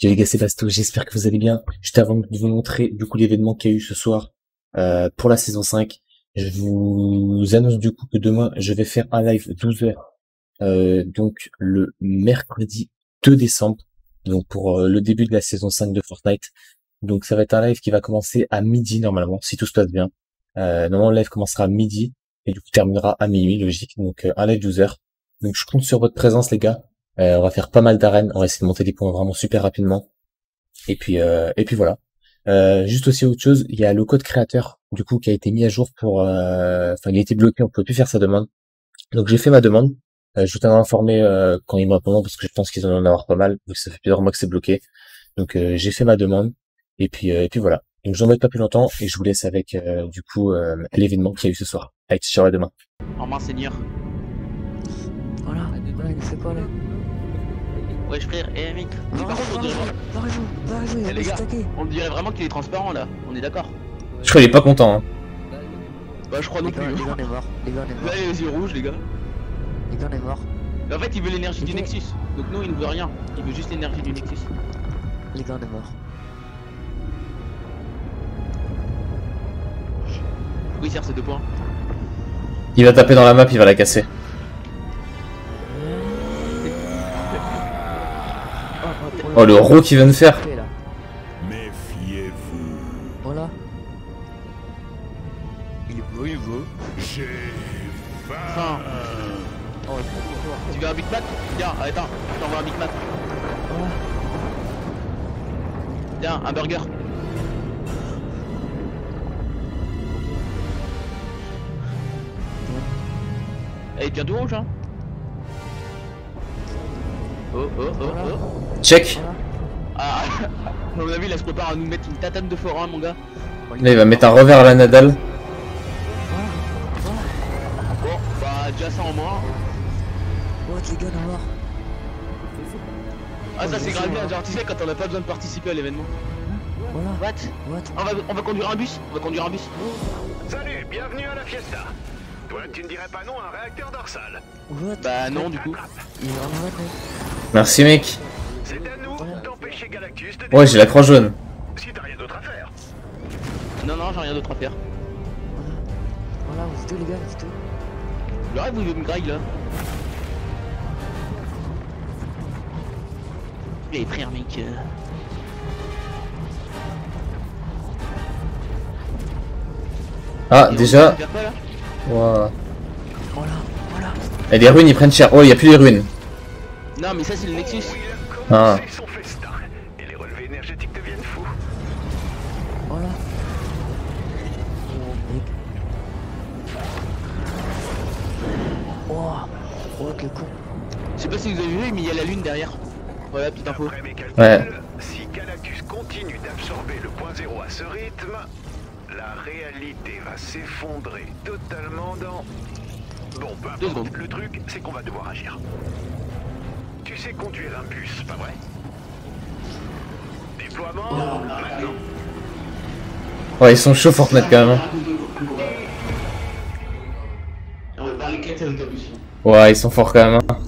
Yo les gars, c'est Basto, j'espère que vous allez bien. Juste avant de vous montrer du coup l'événement qu'il y a eu ce soir pour la saison 5, je vous annonce du coup que demain je vais faire un live 12h, donc le mercredi 2 décembre, donc pour le début de la saison 5 de Fortnite. Donc ça va être un live qui va commencer à midi normalement, si tout se passe bien. Normalement le live commencera à midi et du coup terminera à minuit, logique. Donc un live 12h. Donc je compte sur votre présence les gars. On va faire pas mal d'arènes, on va essayer de monter des points vraiment super rapidement. Et puis voilà. Juste aussi autre chose, il y a le code créateur du coup qui a été mis à jour pour, enfin il a été bloqué, on peut plus faire sa demande. Donc j'ai fait ma demande. Je vous tiendrai informé quand ils me répondront parce que je pense qu'ils en ont avoir pas mal vu que ça fait plusieurs mois que c'est bloqué. Donc j'ai fait ma demande et puis voilà. Donc je vous embête pas plus longtemps et je vous laisse avec du coup l'événement qu'il y a eu ce soir. Allez, ciao à demain. En main seigneur. Voilà, il fait quoi là? Ouais frère, mec. Va rejouer, Les gars, on dirait vraiment qu'il est transparent là, on est d'accord? Je crois qu'il est pas content. Hein. Bah je crois non plus. Les gars on est morts, les gars on est morts. Là il a les yeux rouges les gars. Les gars on est morts. En fait il veut l'énergie du Nexus, donc nous il ne veut rien, il veut juste l'énergie du Nexus. Les gars on est morts. Oui sert ces 2 points. Il va taper dans la map, il va la casser. Oh le ro qu'il vient de faire. Méfiez-vous. Voilà. Il veut. J'ai Enfin. Oh il faut Tu veux un Big Mac? Tiens, attends, je t'envoie un Big Mac. Voilà. Tiens, un burger. Elle est bien tout rouge hein. Oh. Check. Ah, à mon avis, là, je prépare à nous mettre une tatane de forain, mon gars. Là il va mettre un revers à la Nadal. Bon, bah, déjà ça en moins. What les gars on est morts. Ah, ça, c'est grave bien, genre, tu sais, quand on a pas besoin de participer à l'événement. Voilà. What? On va conduire un bus? Salut, bienvenue à la fiesta. Toi, tu ne dirais pas non à un réacteur dorsal. What? Bah, non, du coup. Il est vraiment là. Merci mec. C'est à nous d'empêcher Galactus de... Ouais j'ai la croix jaune. Si t'as rien d'autre à faire. Non, j'ai rien d'autre à faire. Voilà, vous êtes où les gars, vous êtes où? Le rêve, vous me graille là. Eh, frère, mec. Ah Et déjà. on va faire quoi, là? Wow. Voilà. Et les ruines ils prennent cher. Oh il y a plus les ruines. Non, mais ça, c'est le Nexus. Oh, il a Ah. commencé son festin. Et les relevés énergétiques deviennent fous. Voilà. Oh quel con. Je sais pas si vous avez vu, mais il y a la lune derrière. Voilà, petite info. D'après mes calculs, Ouais. si Galactus continue d'absorber le point zéro à ce rythme, la réalité va s'effondrer totalement dans... Bon, peu 2 importe. secondes. Le truc, c'est qu'on va devoir agir. Tu sais conduire un bus, pas vrai? Déploiement, maintenant. Ouais ils sont chauds Fortnite quand même. Hein. On va parler quête à l'autobus. Ouais ils sont forts quand même. Hein.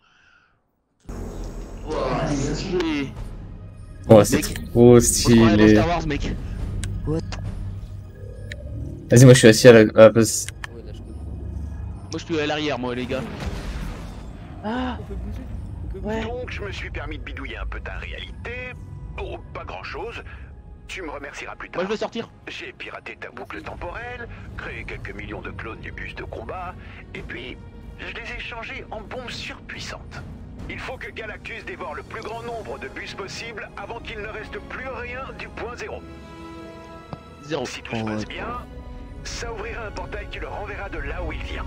Ouais c'est Mec. trop On stylé. Star Wars, mec. What? Vas-y moi je suis assis à la place. Moi, je suis à l'arrière, moi, les gars. Ah. Ouais. Donc, je me suis permis de bidouiller un peu ta réalité. Oh, pas grand-chose. Tu me remercieras plus tard. Moi, je veux sortir. J'ai piraté ta boucle temporelle, créé quelques millions de clones du bus de combat, et puis je les ai changés en bombes surpuissantes. Il faut que Galactus dévore le plus grand nombre de bus possible avant qu'il ne reste plus rien du point zéro. 0. Si tout se passe bien, ça ouvrira un portail qui le renverra de là où il vient.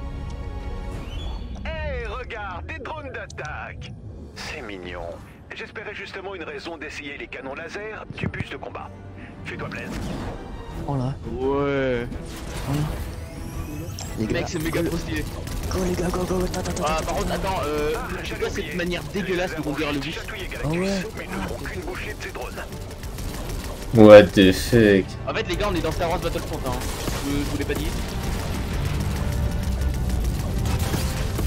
Hey, regarde, des drones d'attaque! C'est mignon. J'espérais justement une raison d'essayer les canons laser du bus de combat. Fais-toi plaisir. Oh là. Ouais. Les gars. Mec, c'est méga trop stylé. Go les gars, go. Attends. Ah, par contre, attends, je sais pas cette manière dégueulasse de conduire le bus. Chatouiller Ah ouais. Galactus, mais ils ne feront qu'une bouchée de ces drones. What the fuck. En fait, les gars, on est dans Star Wars Battlefront, hein. Je vous l'ai pas dit.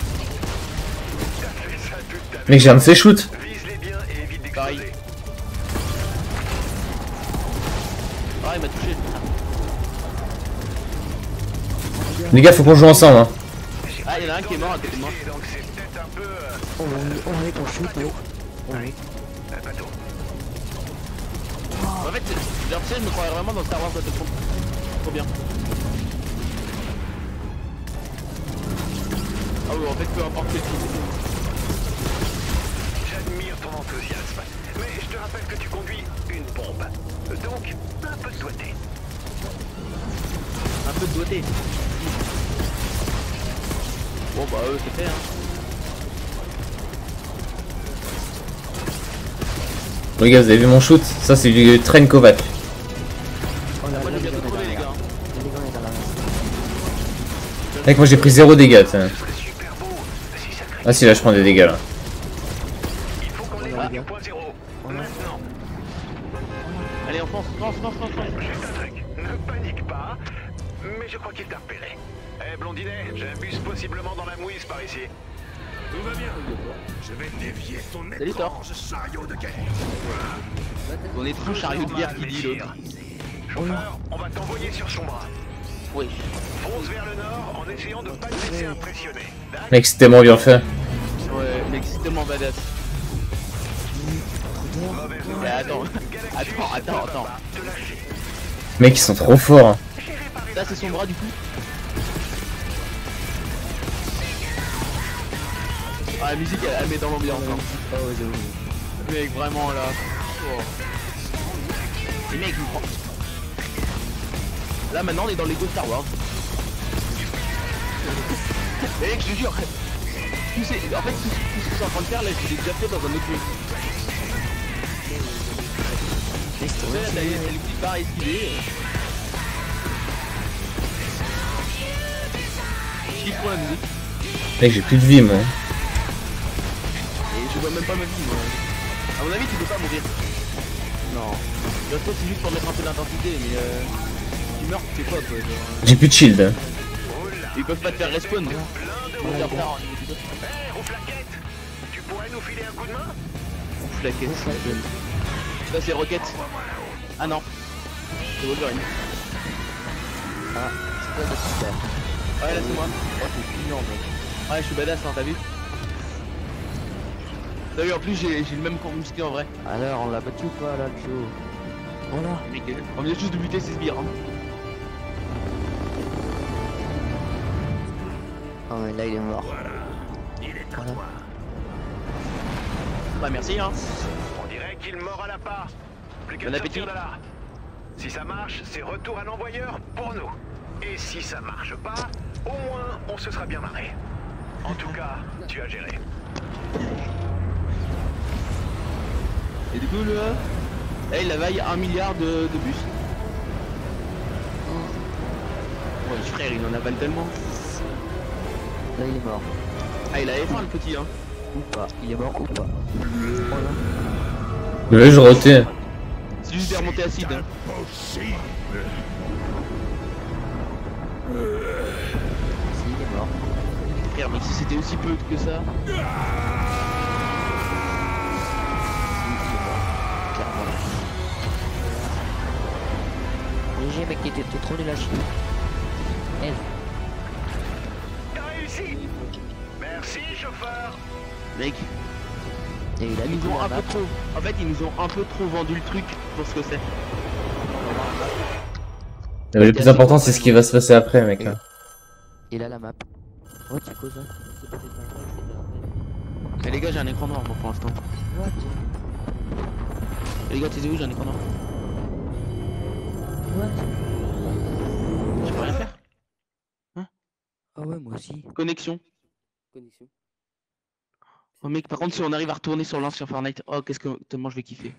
T'as fait ça toute ta vie. Mec j'ai un de ces shoots. Vise-les bien et évite Pareil. d'exploser. Ah, il m'a touché. Les gars, faut qu'on joue ensemble. Hein. Ah, il y en a un qui est mort à côté de moi. Donc c'est peut-être un peu... On est ton shoot, oui. Oui. bateau. En fait, j'ai l'impression que je me croyais vraiment dans Star Wars Battlefront. Trop bien. Ah oui, en fait, peu importe quel truc. J'admire ton enthousiasme, mais je te rappelle que tu conduis une bombe. Donc, un peu de doigté. Un peu de doigté. Bon bah c'est fait hein. Les gars, vous avez vu mon shoot? Ça, c'est du Train Kovac. Oh là Moi là, j'ai bientôt trouvé les gars. Les gars, on est dans la race. Mec, moi j'ai pris 0 dégâts. Tiens. Ce serait super beau si ça crée. Ah si, là je prends des dégâts là. Il faut qu'on Voilà, ait les du gars. point zéro. Maintenant, Allez on fonce, fonce. juste un truc. Ne panique pas, mais je crois qu'il t'a repéré. Eh blondinet, j'ai un bus possiblement dans la mouise par ici. Tout va bien. Je vais dévier ton Salut, Thor. étrange chariot de guerre. On est trop chariot de guerre qui dit l'autre. Chauffeur, on va t'envoyer sur son bras. Oui. Fonce vers le nord en essayant de pas te laisser impressionner. D'accord? Mec, c'est tellement bien fait. Ouais, mec c'est tellement badass. Mauvaise Mais nouvelle. attends, attends. Te lâcher. Mec, ils sont trop forts. Hein. Ça c'est son bras du coup. Ah la musique elle met dans l'ambiance hein. Oh, ouais, j'avoue. Mec vraiment là. Oh. Et mec il me prend. Là maintenant on est dans les Lego Star Wars. Mais mec je te jure. En fait tout ce que je suis en train de faire là je l'ai déjà fait dans un autre jeu. Tu sais là t'as les petites barres à esquiver. Je kiffe trop la musique. Mec, j'ai plus de vie moi. Et je vois même pas ma vie moi. A mon avis tu peux pas mourir. Non. Là toi c'est juste pour mettre un peu d'intensité mais tu meurs tu fais quoi toi genre, J'ai plus de shield. Hein. ils peuvent pas te faire respawn. Plein de On va faire en Eh, Rouflaquette, tu pourrais nous filer un coup de main? flaquette. Ça c'est Rocket. Ah non. C'est Wolverine. Ah, c'est quoi le super? Ouais là c'est moi. Oh, t'es client, mec. Ouais je suis badass hein t'as vu. T'as vu en plus j'ai le même skin en vrai. Alors, on l'a battu ou pas, là, le show? Oh là. Mec, on vient juste de buter ses sbires hein. Oh, mais là, il est mort. Il est à Voilà. toi. Bah merci hein. On dirait qu'il mord à la part. Plus qu'à Bon sortir appétit. de là. Si ça marche, c'est retour à l'envoyeur pour nous. Et si ça marche pas, au moins on se sera bien marré. En tout cas, tu as géré. Et du coup là, là il availle 1 milliard de bus. Ouais frère il en avale tellement. Là, il est mort. Ah il avait faim le petit hein. Ou pas. Il est mort ou pas. Oh là. Le je rotais. C'est juste des remontées acides hein. Possible. Si, il est mort. Frère mais si c'était aussi peu que ça. Si, il est mort. Clairement. GG, mec, t'es trop nul à chier. Eh, T'as réussi. Merci, chauffeur. Mec, et il a ils mis nous ont la un peu map. trop. En fait ils nous ont un peu trop vendu le truc pour ce que c'est. Mais le plus important, c'est ce qui va se passer après, mec. Hein. Il a la map. Oh, tu causes, hein. Mais les gars j'ai un écran noir moi pour l'instant. What? Les gars t'es où j'ai un écran noir. What? Je peux rien faire. Ah ouais, moi aussi. Connexion. Oh mec par contre si on arrive à retourner sur l'ancien Fortnite, oh qu'est-ce que tellement je vais kiffer.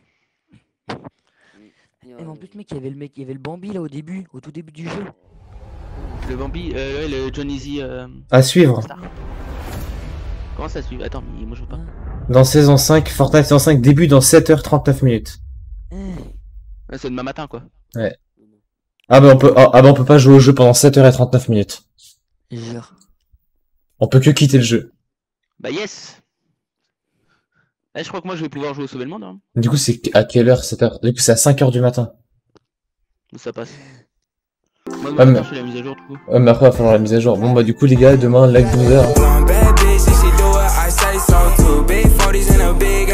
Eh, mais en plus, mec, il y avait le Bambi là au début, au tout début du jeu. Le Bambi, ouais, le John Easy À suivre. Star. Comment ça suit? Attends mais moi je veux pas. Dans saison 5, Fortnite saison 5, début dans 7h39 minutes. Eh, Ouais, c'est demain matin quoi. Ah bah on peut pas jouer au jeu pendant 7h39 minutes. jure. On peut que quitter le jeu. Bah yes. Là je crois que moi je vais pouvoir jouer au Sauver le Monde hein. Du coup, c'est à quelle heure 7h? Du coup, c'est à 5h du matin. Ça passe. Moi, Ah, mais- je fais la mise à jour du coup. Ouais, mais après, il va falloir la mise à jour. Bon, bah, du coup, les gars, demain, live 12h. Bad bitch, if she do it, I say so too. Big 40s in a big